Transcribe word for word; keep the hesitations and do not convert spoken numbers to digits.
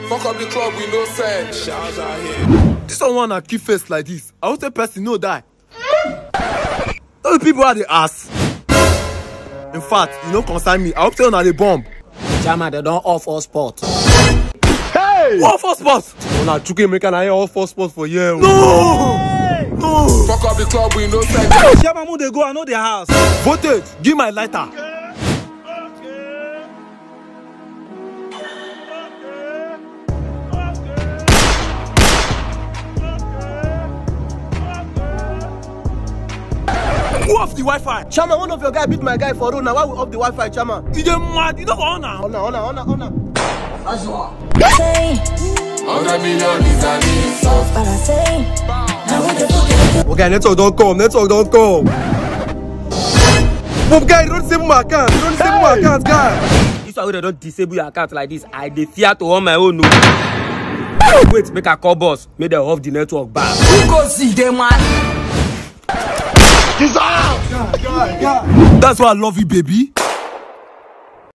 Fuck up the club, we no send. Shouts out here. This one wanna keep face like this. I would say person no die. Those people are the ass. In fact, you don't concern me. I hope they on the bomb. Chairman, they don't off Hotspot. Hey! Off Hotspot! On a chuke make an eye off Hotspot for you. No! Hey! No! Fuck up the club, we no send. Chairman, who they go? I know their house. Voted. Give my lighter. Who off the Wi-Fi? Chairman, one of your guys beat my guy for road. Now why we off the Wi-Fi, Chairman? You dey mad? You don't honor. Honor, honor, honor, honor. Hundred million is an insult. Okay, network don't come. Network don't come. But guy, you don't disable my account. You don't disable my account, guy. This why they don't disable your account like this. I dey fear to on my own. No. Wait, make a call boss. Make them off the network back. Who go see them, man? That's why I love you, baby.